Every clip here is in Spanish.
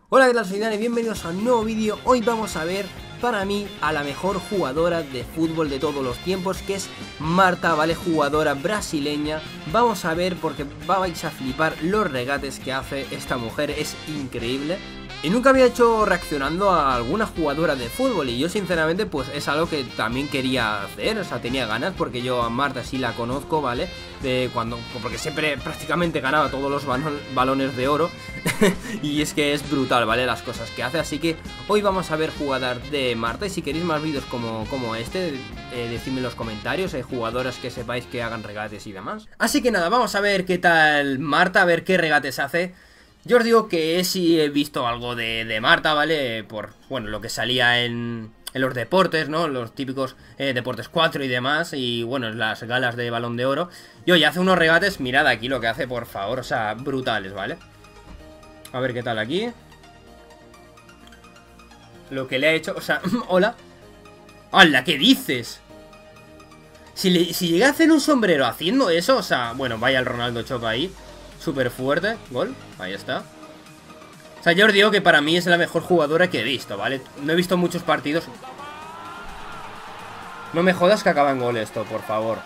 Hola, ¿qué tal? Soy Dani, bienvenidos a un nuevo vídeo. Hoy vamos a ver, para mí, a la mejor jugadora de fútbol de todos los tiempos, que es Marta, ¿vale? Jugadora brasileña. Vamos a ver porque vais a flipar los regates que hace esta mujer, es increíble. Y nunca había hecho reaccionando a alguna jugadora de fútbol y yo sinceramente pues es algo que también quería hacer, o sea, tenía ganas porque yo a Marta sí la conozco, ¿vale? Porque siempre prácticamente ganaba todos los balones de oro y es que es brutal, ¿vale? Las cosas que hace, así que hoy vamos a ver jugadas de Marta y si queréis más vídeos como este, decidme en los comentarios, jugadoras que sepáis que hagan regates y demás. Así que nada, vamos a ver qué tal Marta, a ver qué regates hace. Yo os digo que sí he visto algo de Marta, ¿vale? Por, bueno, lo que salía en los deportes, ¿no? Los típicos Deportes 4 y demás. Y, bueno, las galas de Balón de Oro. Y oye, hace unos regates, mirad aquí lo que hace, por favor. O sea, brutales, ¿vale? A ver qué tal aquí. Lo que le ha hecho, o sea, hola. ¡Hala! ¿Qué dices? Si llega a hacer un sombrero haciendo eso, o sea, bueno, vaya el Ronaldo Chop ahí. Súper fuerte, gol, ahí está. O sea, yo os digo que para mí es la mejor jugadora que he visto, ¿vale? No he visto muchos partidos. No me jodas que acaba en gol esto, por favor.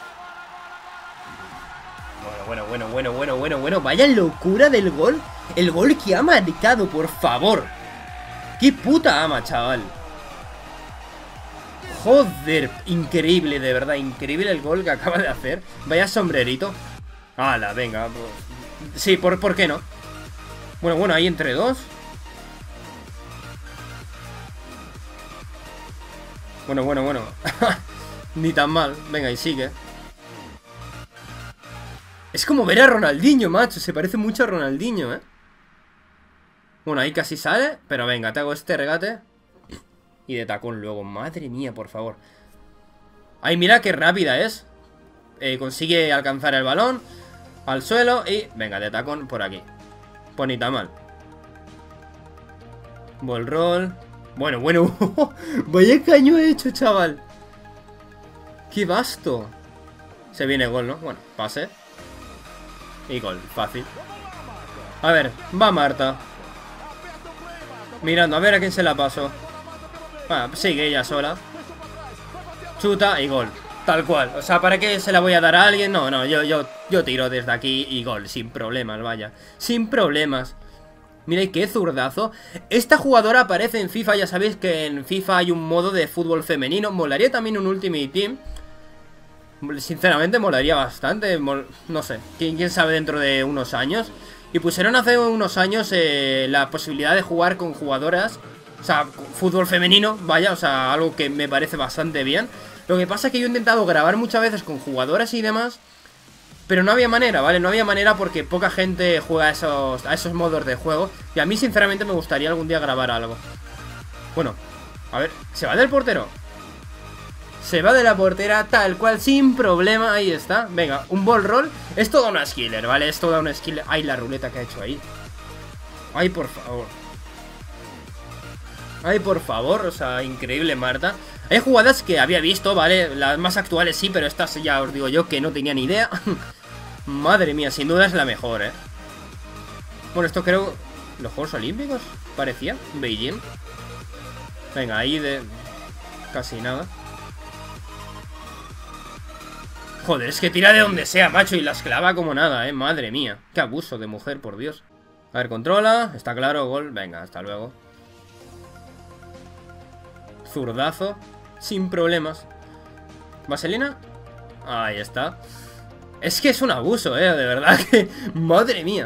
Bueno. Vaya locura del gol. El gol que ha marcado, por favor. Qué puta ama, chaval. Joder, increíble, de verdad, increíble el gol que acaba de hacer. Vaya sombrerito. ¡Hala, venga! Sí, ¿por qué no? Bueno, ahí entre dos. Bueno. Ni tan mal. Venga, y sigue. Es como ver a Ronaldinho, macho. Se parece mucho a Ronaldinho, ¿eh? Bueno, ahí casi sale. Pero venga, te hago este regate. Y de tacón luego. Madre mía, por favor. Ay, mira qué rápida es. Consigue alcanzar el balón al suelo y, venga, de tacón por aquí. Pues ni tan mal. Ball roll. Bueno. Vaya caño he hecho, chaval. Qué vasto. Se viene gol, ¿no? Bueno, pase. Y gol, fácil. A ver, va Marta. Mirando, a ver a quién se la paso. Ah, sigue ella sola. Chuta y gol. Tal cual, o sea, ¿para qué se la voy a dar a alguien? No, yo tiro desde aquí y gol, sin problemas, vaya. Sin problemas. Mira, qué zurdazo. Esta jugadora aparece en FIFA, ya sabéis que en FIFA hay un modo de fútbol femenino. Molaría también un Ultimate Team. Sinceramente molaría bastante, no sé, ¿quién sabe dentro de unos años? Y pusieron hace unos años la posibilidad de jugar con jugadoras, o sea, fútbol femenino, vaya, o sea, algo que me parece bastante bien. Lo que pasa es que yo he intentado grabar muchas veces con jugadoras y demás, pero no había manera, ¿vale? No había manera porque poca gente juega a esos modos de juego. Y a mí sinceramente me gustaría algún día grabar algo. Bueno, a ver, ¿se va del portero? Se va de la portera tal cual, sin problema, ahí está. Venga, un ball roll. Es toda una skiller, ¿vale? Es toda una skiller. Ay, la ruleta que ha hecho ahí. Ay, por favor. Ay, por favor, o sea, increíble Marta. Hay jugadas que había visto, ¿vale? Las más actuales sí, pero estas ya os digo yo que no tenía ni idea. Madre mía, sin duda es la mejor, ¿eh? Bueno, esto creo... ¿Los Juegos Olímpicos? Parecía, Beijing. Venga, ahí de... casi nada. Joder, es que tira de donde sea, macho, y las clava como nada, madre mía. Qué abuso de mujer, por Dios. A ver, controla, está claro, gol. Venga, hasta luego. Zurdazo, sin problemas. ¿Vaselina? Ahí está. Es que es un abuso, de verdad que... Madre mía.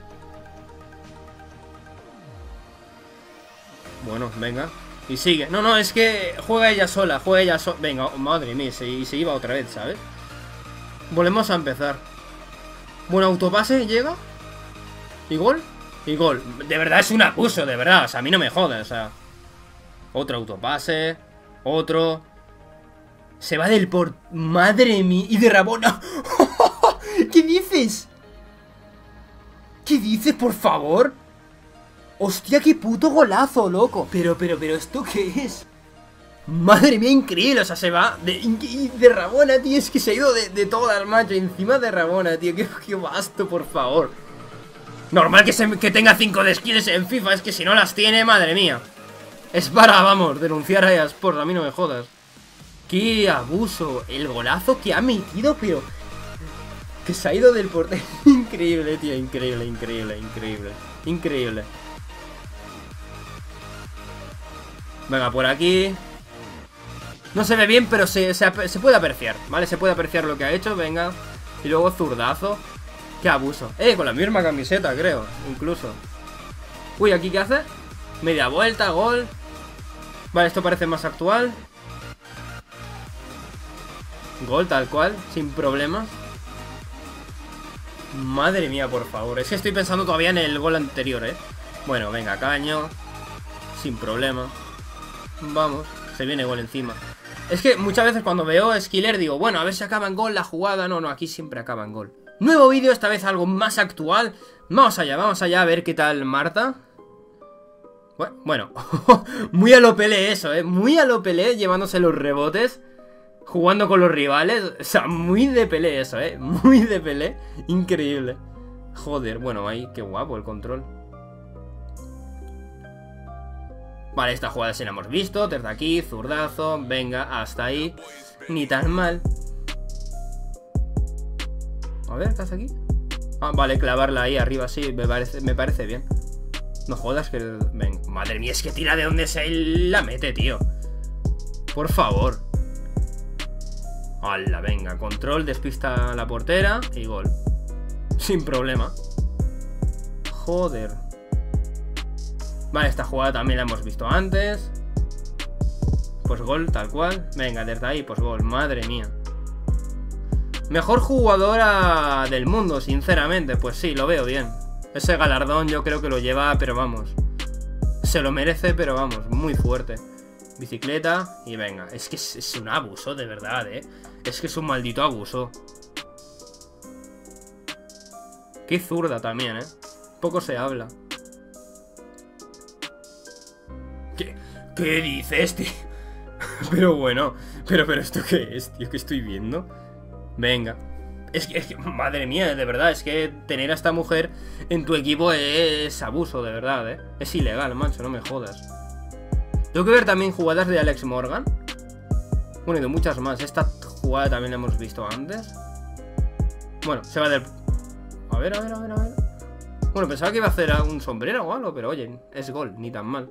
Bueno, venga. Y sigue. No, es que juega ella sola, Venga, madre mía, se iba otra vez, ¿sabes? Volvemos a empezar. Bueno, autopase, llega. Y gol. Y gol. De verdad es un abuso, de verdad. O sea, a mí no me jodas, o sea. Otro autopase. Otro. Se va del por... Madre mía. Y de Rabona. ¿Qué dices? ¿Qué dices, por favor? Hostia, qué puto golazo, loco. Pero, ¿esto qué es? Madre mía, increíble, o sea, se va de Rabona, tío, es que se ha ido de todas, macho, encima de Rabona, tío, qué vasto, por favor. Normal que tenga 5 de skills en FIFA. Es que si no las tiene, madre mía. Es para, vamos, denunciar a eSports. A mí no me jodas. ¡Qué abuso! El golazo que ha metido, pero... que se ha ido del portero. Increíble, tío. Increíble, increíble, increíble. Increíble. Venga, por aquí. No se ve bien, pero se puede apreciar, ¿vale? Se puede apreciar lo que ha hecho, venga. Y luego zurdazo. ¡Qué abuso! Con la misma camiseta, creo, incluso. Uy, ¿aquí qué hace? Media vuelta, gol. Vale, esto parece más actual. Gol tal cual, sin problemas. Madre mía, por favor. Es que estoy pensando todavía en el gol anterior, Bueno, venga, caño. Sin problema. Vamos, se viene gol encima. Es que muchas veces cuando veo Skiller digo, bueno, a ver si acaba en gol la jugada. No, no, aquí siempre acaba en gol. Nuevo vídeo, esta vez algo más actual. Vamos allá a ver qué tal Marta. Bueno, muy a lo Pelé eso, muy a lo Pelé, llevándose los rebotes, jugando con los rivales. O sea, muy de Pelé eso, muy de Pelé. Increíble. Joder, bueno, ahí, qué guapo el control. Vale, esta jugada sí la hemos visto. Desde aquí, zurdazo, venga, hasta ahí. Ni tan mal. A ver, ¿estás aquí? Ah, vale, clavarla ahí arriba, sí, me parece bien. No jodas que... Venga, madre mía, es que tira de donde se la mete, tío. Por favor. ¡Hala, venga! Control, despista a la portera y gol. Sin problema. Joder. Vale, esta jugada también la hemos visto antes. Pues gol, tal cual. Venga, desde ahí, pues gol, madre mía. Mejor jugadora del mundo, sinceramente. Pues sí, lo veo bien. Ese galardón yo creo que lo lleva, pero vamos, se lo merece, pero vamos, muy fuerte. Bicicleta y venga. Es que es un abuso, de verdad, Es que es un maldito abuso. Qué zurda también, Poco se habla. ¿Qué dices, tío? Pero bueno, pero ¿esto qué es, tío? ¿Qué estoy viendo? Venga. Es que, madre mía, de verdad, es que tener a esta mujer en tu equipo es abuso, de verdad, Es ilegal, macho, no me jodas. Tengo que ver también jugadas de Alex Morgan. Bueno, y de muchas más. Esta jugada también la hemos visto antes. Bueno, se va del... A ver. Bueno, pensaba que iba a hacer un sombrero o algo, pero oye, es gol, ni tan mal.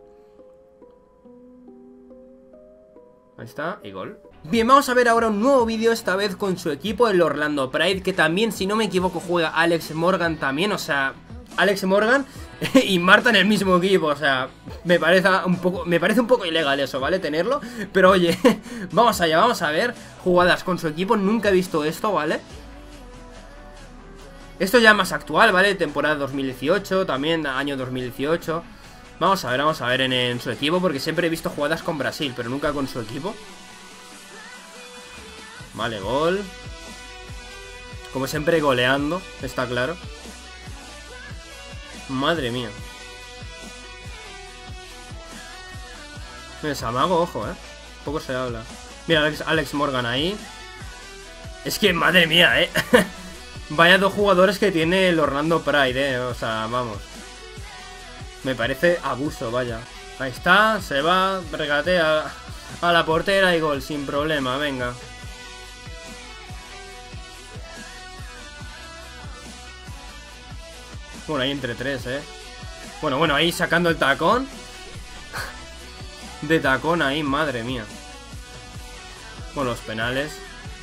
Ahí está, y gol. Bien, vamos a ver ahora un nuevo vídeo, esta vez con su equipo, el Orlando Pride, que también, si no me equivoco, juega Alex Morgan también, o sea, Alex Morgan y Marta en el mismo equipo, o sea, me parece un poco ilegal eso, ¿vale? Tenerlo, pero oye, vamos allá, vamos a ver jugadas con su equipo, nunca he visto esto, ¿vale? Esto ya más actual, ¿vale? Temporada 2018, también año 2018. Vamos a ver en su equipo, porque siempre he visto jugadas con Brasil, pero nunca con su equipo. Vale, gol. Como siempre goleando, está claro. Madre mía. Mira, Samago, ojo, poco se habla. Mira, Alex Morgan ahí. Es que, madre mía, Vaya dos jugadores que tiene el Orlando Pride, o sea, vamos. Me parece abuso, vaya. Ahí está, se va, regatea a la portera y gol, sin problema, venga. Bueno, ahí entre tres, Bueno, ahí sacando el tacón. De tacón ahí, madre mía. Bueno, los penales.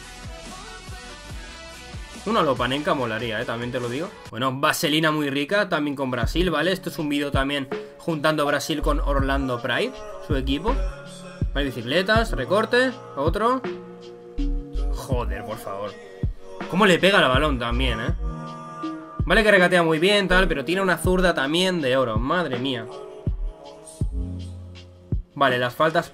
Una Lopanenka molaría, también te lo digo. Bueno, vaselina muy rica, también con Brasil, ¿vale? Esto es un vídeo también juntando Brasil con Orlando Pride, su equipo. Hay bicicletas, recorte, otro. Joder, por favor. ¿Cómo le pega el balón también, Vale que regatea muy bien, tal, pero tiene una zurda también de oro, madre mía. Vale, las faltas...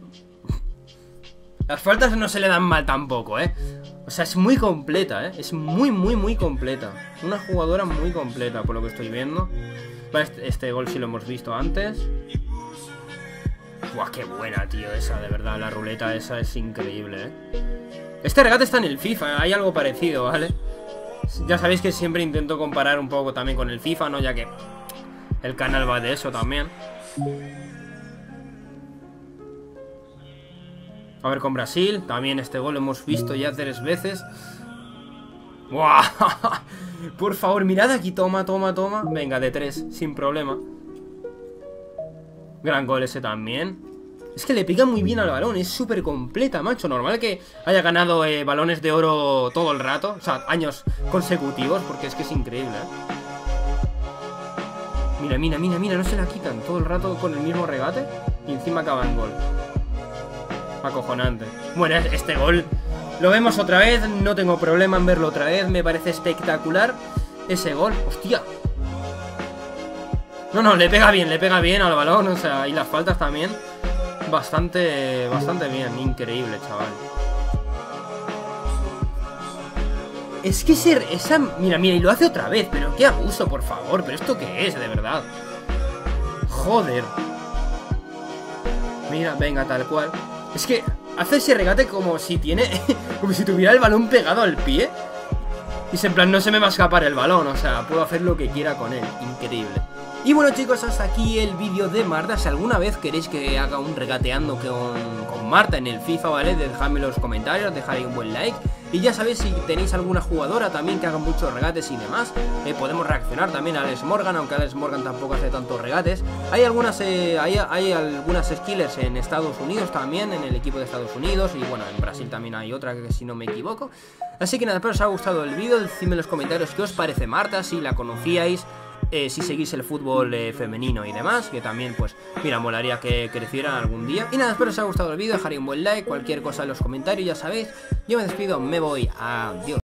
Las faltas no se le dan mal tampoco, O sea, es muy completa, Es muy completa. Una jugadora muy completa, por lo que estoy viendo. Vale, este gol sí lo hemos visto antes. Buah, qué buena, tío, esa, de verdad. La ruleta esa es increíble, Este regate está en el FIFA, hay algo parecido, ¿vale? Ya sabéis que siempre intento comparar un poco también con el FIFA, ¿no? Ya que el canal va de eso también. A ver, con Brasil, también este gol lo hemos visto ya 3 veces. ¡Buah! Por favor, mirad aquí, toma. Venga, de 3, sin problema. Gran gol ese también. Es que le pega muy bien al balón, es súper completa, macho. Normal que haya ganado balones de oro todo el rato, o sea, años consecutivos, porque es que es increíble, Mira, no se la quitan todo el rato con el mismo regate y encima acaba en gol. Acojonante. Bueno, este gol lo vemos otra vez, no tengo problema en verlo otra vez, me parece espectacular ese gol. ¡Hostia! No, le pega bien al balón, o sea, y las faltas también. Bastante bien, increíble, chaval. Es que esa... Mira, y lo hace otra vez, pero qué abuso, por favor. ¿Pero esto qué es, de verdad? Joder. Mira, venga, tal cual. Es que hace ese regate como si como si tuviera el balón pegado al pie. Y en plan, no se me va a escapar el balón. O sea, puedo hacer lo que quiera con él. Increíble. Y bueno, chicos, hasta aquí el vídeo de Marta. Si alguna vez queréis que haga un regateando con Marta en el FIFA, ¿vale? Dejadme en los comentarios, dejad un buen like. Y ya sabéis, si tenéis alguna jugadora también que haga muchos regates y demás, podemos reaccionar también a Alex Morgan, aunque Alex Morgan tampoco hace tantos regates. Hay algunas skillers en Estados Unidos también, en el equipo de Estados Unidos. Y bueno, en Brasil también hay otra, que si no me equivoco. Así que nada, espero os haya gustado el vídeo. Decidme en los comentarios qué os parece Marta, si la conocíais, si seguís el fútbol femenino y demás, que también pues mira, molaría que crecieran algún día. Y nada, espero os haya gustado el vídeo, dejaré un buen like, cualquier cosa en los comentarios, ya sabéis. Yo me despido, me voy, adiós.